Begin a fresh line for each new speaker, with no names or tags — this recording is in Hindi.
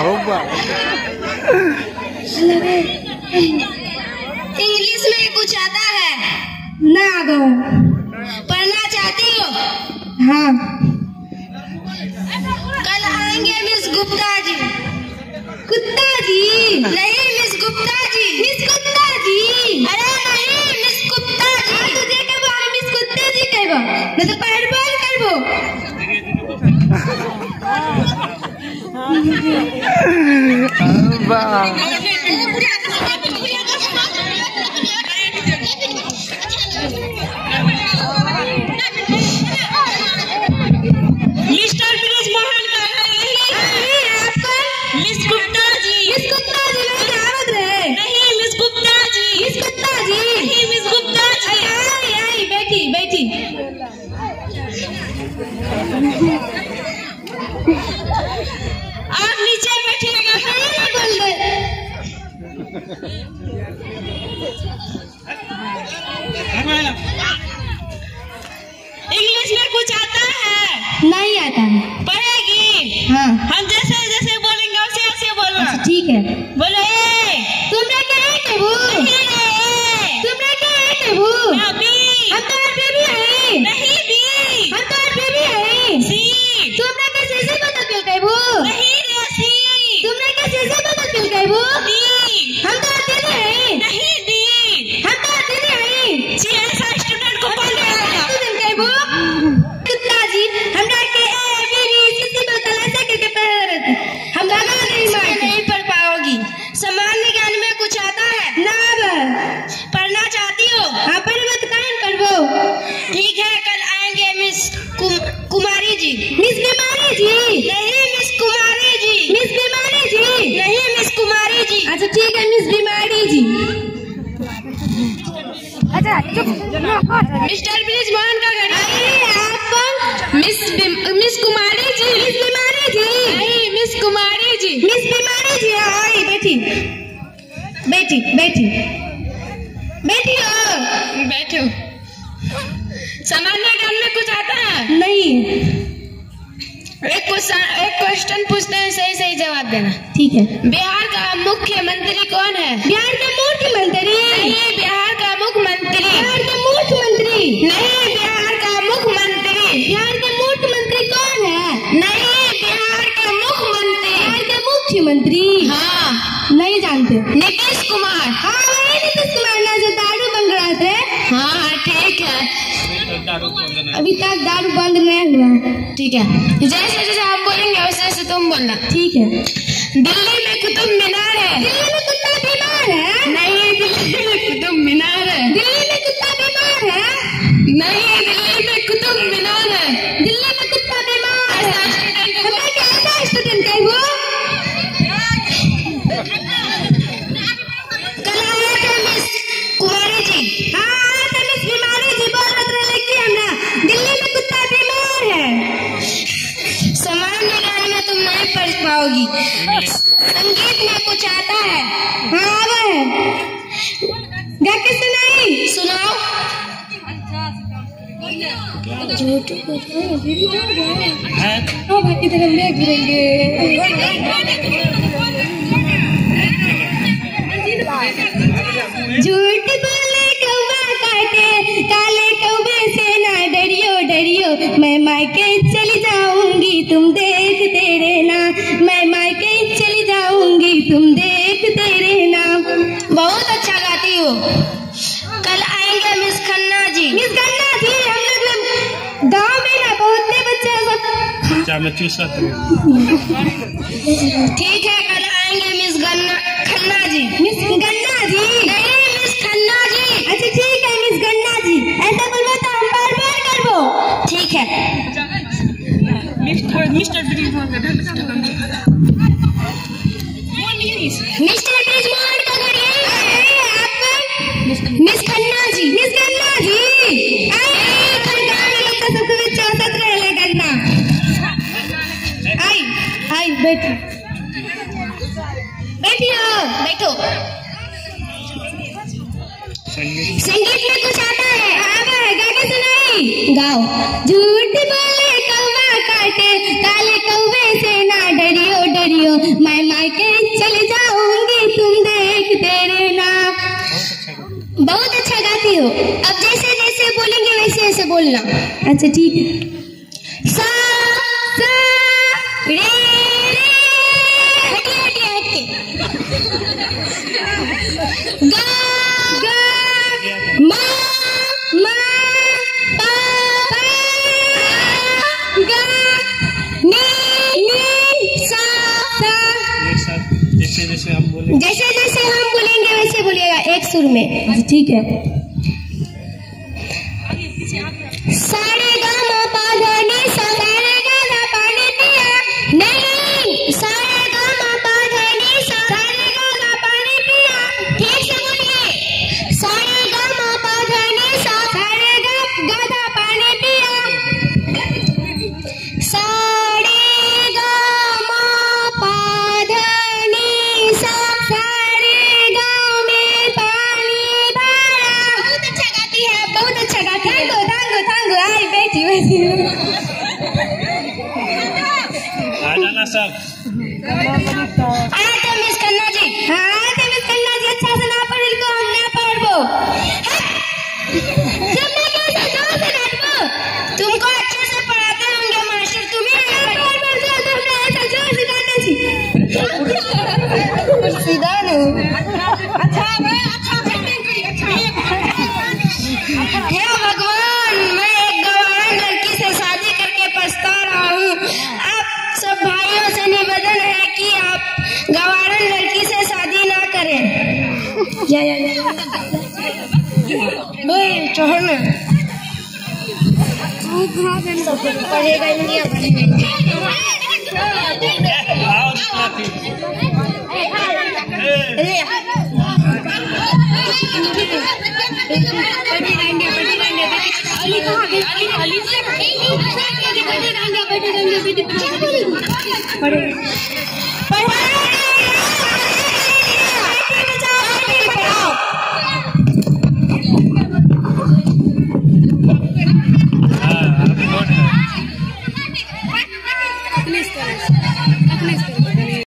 इंग्लिश में कुछ आता है?
ना आगा।
पढ़ना चाहती हो?
हाँ।
कल आएंगे मिस गुप्ता जी।
कुत्ता जी?
नहीं मिस गुप्ता जी।
मिस कुत्ता जी?
अरे नहीं मिस गुप्ता जी।
तुझे कहबो हम मिस कुत्ते जी कहबो न तो पढ़बो न करबो।
मिस्टर ब्रिज मोहन का मिस गुप्ता जी।
मिस कुत्ता जी नहीं आवत रहे।
नहीं मिस गुप्ता जी।
मिस कुत्ता जी?
नहीं मिस गुप्ता जी।
आई आई बैठी बैठी।
आप नीचे बैठिएगा।
बोल दे।
इंग्लिश में कुछ आता है?
नहीं आता है।
पढ़ेगी?
हाँ।
हम जैसे जैसे बोलेंगे वैसे वैसे बोलना।
अच्छा ठीक है।
बोलो ए।
तुमरा क्या है कहबो? तुमरा क्या है कहबो?
बी।
हम तो बेबी है।
नहीं बी।
हम तो बेबी है।
सी।
तुमरा क्या सीसी बता के कहबो?
नहीं रे सी।
तुमरा क्या सीसी बता के कहबो?
डी।
हम तो अकेले हैं।
नहीं डी।
हम तो अकेले हैं।
सी ऐसा स्टूडेंट को पढ़ने आएगा।
तुम कहबो? कुत्ता जी हमरा के ए बी सीसी बता से के पढ़। हम गाना नहीं मारते।
नहीं पढ़ पाओगी। सामान्य ज्ञान में कुछ आता है?
ना
पढ़ना चाहती हो?
हाँ पढ़बो तो काहे न पढ़बो।
ठीक है कल आएंगे मिस कुमारी जी।
मिस बीमारी जी?
नहीं मिस कुमारी जी।
मिस बीमारी जी?
नहीं मिस कुमारी जी।
अच्छा ठीक है मिस बीमारी जी। अच्छा चुप।
मिस्टर ब्रिज मोहन का घर।
आप
मिस कुमारी जी।
मिस बीमारी जी?
नहीं मिस कुमारी जी।
मिस बीमारी जी आई बैठी बैठी बैठी बैठी हो।
बैठो। सामान्य ज्ञान में कुछ आता है?
नहीं।
एक क्वेश्चन पूछते हैं सही सही जवाब देना।
ठीक है।
बिहार का मुख्यमंत्री कौन है?
बिहार के मुख्यमंत्री?
नहीं बिहार का मुख्यमंत्री।
बिहार के मुख्यमंत्री?
नहीं बिहार का मुख्यमंत्री।
बिहार के मुख्यमंत्री कौन है?
नहीं बिहार का मुख्यमंत्री।
बिहार के मुख्यमंत्री?
हाँ
नहीं जानते।
नीतीश कुमार।
हाँ वही नीतीश कुमार ना जो दारू बंद रहा थे।
हाँ ठीक है।
अभी तक दारू बंद नहीं हुआ।
ठीक है जैसे जैसे हम बोलेंगे वैसे वैसे तुम बोलना।
ठीक है।
दिल्ली में कुतुब मीनार है।
दिल्ली में कुत्ता बीमार है?
नहीं दिल्ली में कुतुब मीनार है।
दिल्ली में कुत्ता बीमार है?
नहीं दिल्ली में कुतुब मीनार है।
दिल्ली में कुत्ता बीमार है।
ऐसा स्टूडेंट को
हमें क्या ऐसा स्टूडेंट कहबो?
कल आए थे मिस कुमारी जी।
हाँ आए थे मिस बीमारी जी बोल रहे कि हमरा दिल्ली में कुत्ता बीमार है।
सामान्य ज्ञान में तुम नहीं पढ़ पाओगी। संगीत में कुछ आता है?
हाँ आवा है। गा के सुनाई?
सुनाओ।
ओ भाई की तरफ ले गिरेंगे। झूठ बोले कौवा काटे काले कौवे से ना डरियो डरियो। मैं मायके चली जाऊंगी तुम देखते रहना। मैं मायके चली जाऊंगी तुम देखते रहना।
बहुत अच्छा गाती हो। कल आएंगे मिस खन्ना जी।
मिस खन्ना जी हम लोग गाँव में ना बहुत बच्चे सब।
ठीक है कल आएंगे मिस खन्ना जी।
मिस गन्ना जी?
नहीं मिस खन्ना जी।
अच्छा ठीक है मिस गन्ना जी। ऐसा बोलबो तो हम बार बार करबो।
ठीक है मिस्टर ब्रिज मोहन का घर। मिस्टर ब्रिज मोहन का घर यही है। मिस खन्ना जी।
मिस गन्ना जी सबको चौसठ रहे गन्ना। आई आई बैठो बैठियो
बैठो। संगीत में कुछ आता है?
आवा है गा के सुनाई?
गाओ।
झूठ बोले कौवा काटे काले कौवे से ना डरियो डरियो। मैं
बोलना।
अच्छा ठीक है।
सा सा रे रे हटे हटे हटे गा गा मा मा पा पा गा नी नी सा सा।
जैसे जैसे हम बोलेंगे
वैसे बोलिएगा, एक सुर में।
ठीक है।
सारे गा मा पा धा नी सा सारे गा धा पा नी पिया नहीं, सारे गा मा पा धा नी सा सारे गा धा पा नी पिया। ठीक से बोलिए, सारे गा मा पा धा नी सा सारे गा धा पा नी पिया। सारे गा मा पा धा नी सा सारे गा में पानी भरा। बहुत अच्छा गाती है, बहुत अच्छा गाती है। तांगो आई बैठी बैठी।
आ जाना सब।
आते मिस कन्ना जी, हाँ आते मिस कन्ना जी। अच्छा से ना पढ़ को हम ना पढ़बो। जब मैं कैसे जोर से नाचबो? तुमको अच्छे से पढ़ाते होंगे मास्टर, तुम्हें ना पढ़बो। तुमने ऐसा जोर से गाते छी। सीधा नहीं। अच्छा मैं अच्छा बैटिंग करी। अच्छा हे भगवान, मैं एक गवार लड़की से शादी करके पछता रहा हूँ। आप सब भाइयों से निवेदन है कि आप गवारन लड़की से शादी ना करें। या चढ़ना पढ़ेगा इंडिया पढ़ा